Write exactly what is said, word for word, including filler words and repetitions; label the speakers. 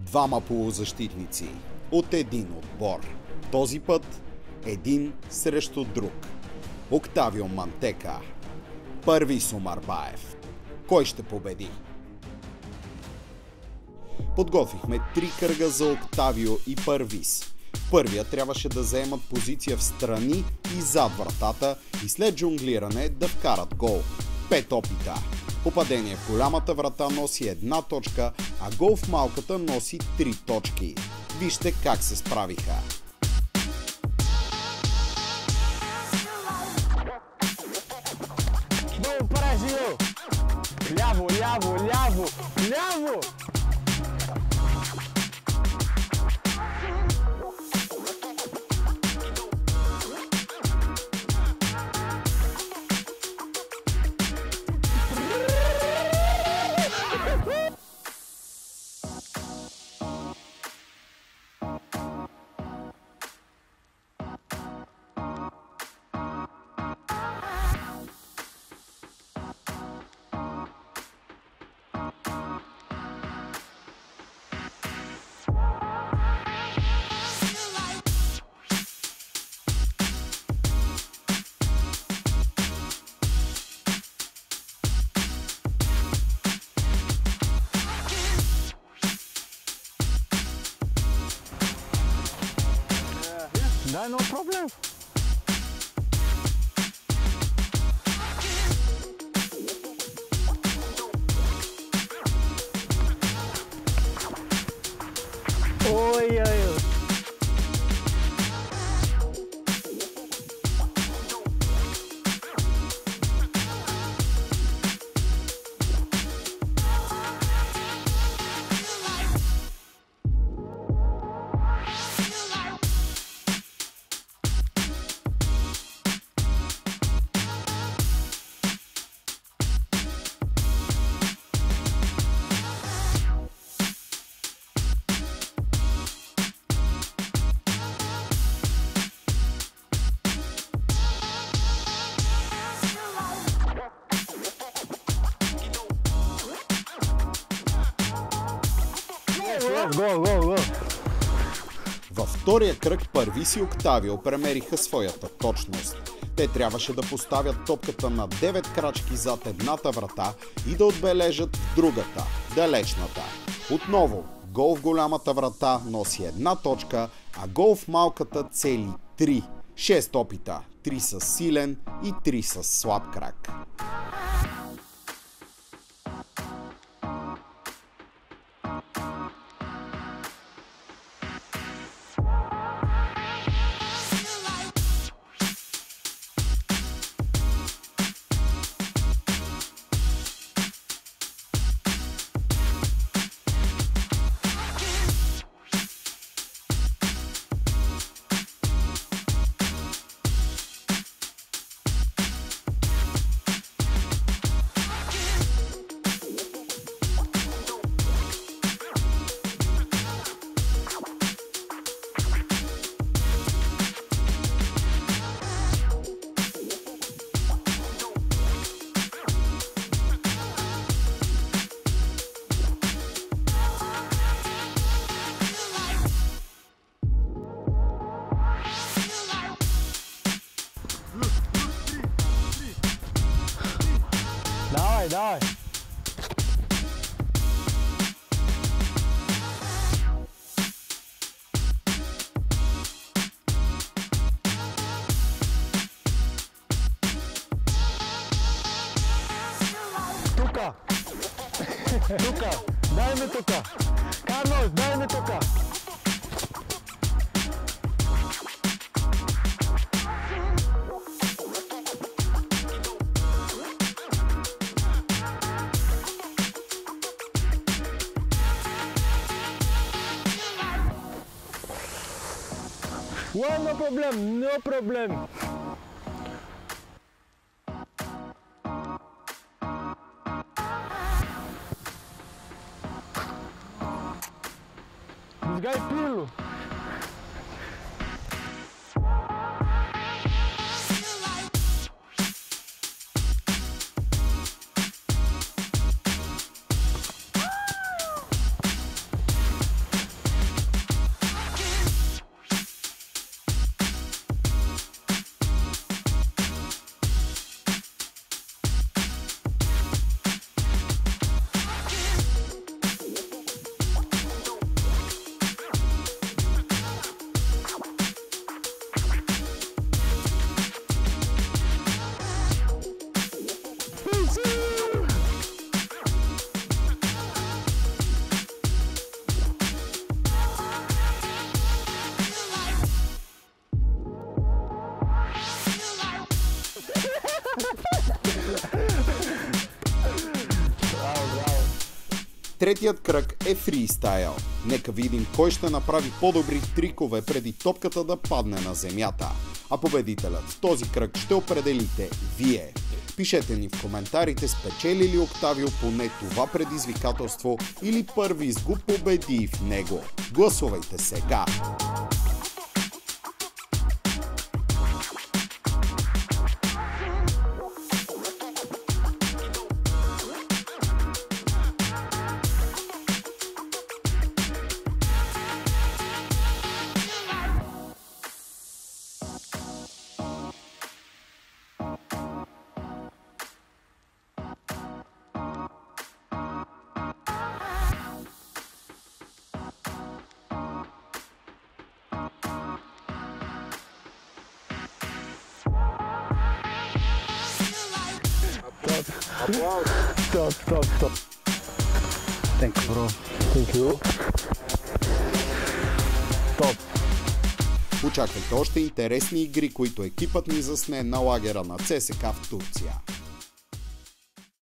Speaker 1: Двама полузащитници от един отбор. Този път един срещу друг. Октавио Мантека, Парвис Омарбаев. Кой ще победи? Подготвихме три кръга за Октавио и Парвис. В първия трябваше да заемат позиция в страни и зад вратата и след жонглиране да вкарат гол. Пет опита. Попадение в голямата врата носи една точка, а гол в малката носи три точки. Вижте как се справиха.
Speaker 2: Бом, Бразил! Ляво, ляво, ляво, ляво! Да, no problem. Ой, ой, ой. Го, го, го.
Speaker 1: Във втория кръг Парвис и Октавио премериха своята точност. Те трябваше да поставят топката на девет крачки зад едната врата и да отбележат в другата, далечната. Отново, гол в голямата врата носи една точка, а гол в малката цели три. Шест опита, три с силен и три с слаб крак.
Speaker 2: Давай, давай. Тука. Тука. Дай ми тука. Карлос, дай ми тука. Well, no problem, no problem. This guy Pirlo.
Speaker 1: Третият кръг е фристайл. Нека видим кой ще направи по-добри трикове преди топката да падне на земята. А победителят в този кръг ще определите вие. Пишете ни в коментарите спечели ли Октавио поне това предизвикателство или Първис го победи в него. Гласувайте сега!
Speaker 2: Stop, stop, stop.
Speaker 1: Thank you, bro.
Speaker 2: Thank you. Stop.
Speaker 1: Очаквайте още интересни игри, които екипът ни засне на лагера на ЦСКА в Турция.